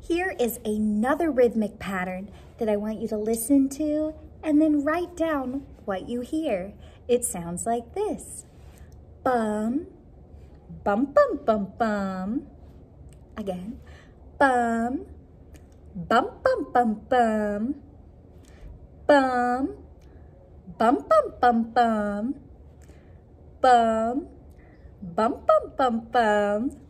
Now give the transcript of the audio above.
Here is another rhythmic pattern that I want you to listen to and then write down what you hear. It sounds like this. Bum, bum, bum, bum, bum. Again. Bum, bum, bum, bum, bum. Bum, bum, bum, bum, bum. Bum, bum, bum, bum, bum.